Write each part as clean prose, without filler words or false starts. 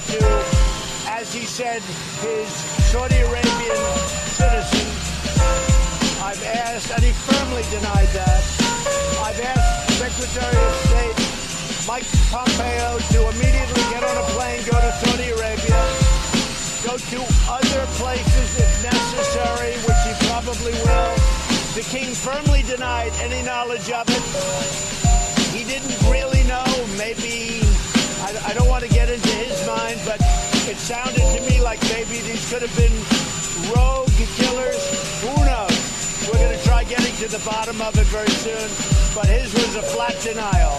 to, as he said, his Saudi Arabian citizen. I've asked, and he firmly denied that. I've asked Secretary of State Mike Pompeo to immediately get on a plane, go to Saudi Arabia, go to other places if necessary, which he probably will. The king firmly denied any knowledge of it. He didn't really know. Maybe, I don't want to get into his mind, but it sounded to me like maybe these could have been rogue killers. Who knows? We're going to try getting to the bottom of it very soon, but his was a flat denial.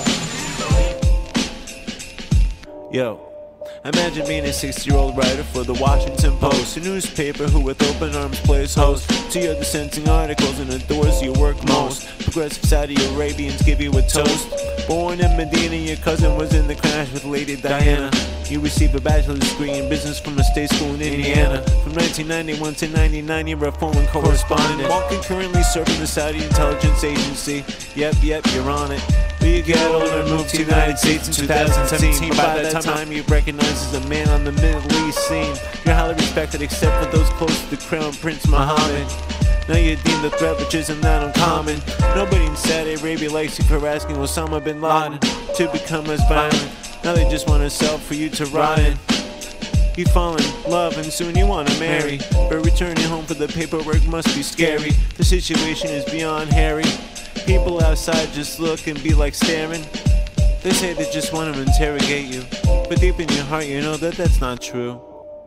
Yo, imagine being a 60-year-old writer for the Washington Post, a newspaper who with open arms plays host to your dissenting articles and adores your work most. Progressive Saudi Arabians give you a toast. Born in Medina, your cousin was in the crash with Lady Diana. You received a bachelor's degree in business from a state school in Indiana. From 1991 to 99, you're a foreign correspondent, while concurrently serving the Saudi intelligence agency. Yep, you're on it. But you get older and move to the United States in 2017. By that time, you're recognized as a man on the Middle East scene. You're highly respected except for those close to the Crown Prince Mohammed. Now you're deemed a threat, which isn't that uncommon. Nobody in Saudi Arabia likes you for asking Osama bin Laden to become as violent. Now they just want to sell for you to rot in. You fall in love and soon you want to marry, but returning home for the paperwork must be scary. The situation is beyond hairy. People outside just look and be like staring. They say they just want to interrogate you, but deep in your heart you know that that's not true.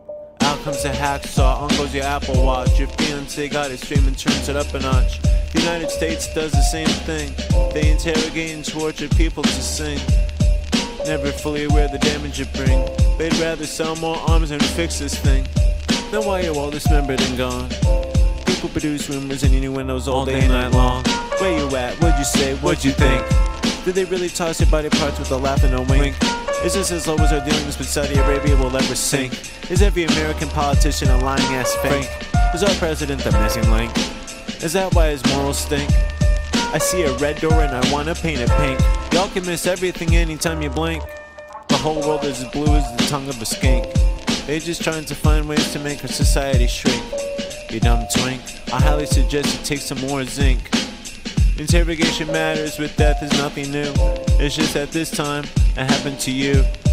Out comes the hacksaw, on goes your Apple Watch. Your fiancé got his stream and turns it up a notch. The United States does the same thing. They interrogate and torture people to sing, never fully aware of the damage it bring. They'd rather sell more arms and fix this thing. Now why you're all dismembered and gone? People produce rumors and innuendos all day and night long. Where you at? What'd you say? What'd you think? Did they really toss your body parts with a laugh and a wink? Is this as low as our dealings with Saudi Arabia will ever sink? Is every American politician a lying ass fake? Is our president the missing link? Is that why his morals stink? I see a red door and I wanna paint it pink. Y'all can miss everything anytime you blink. The whole world is as blue as the tongue of a skink. They're just trying to find ways to make our society shrink. You dumb twink, I highly suggest you take some more zinc. Interrogation matters with death is nothing new. It's just that this time it happened to you.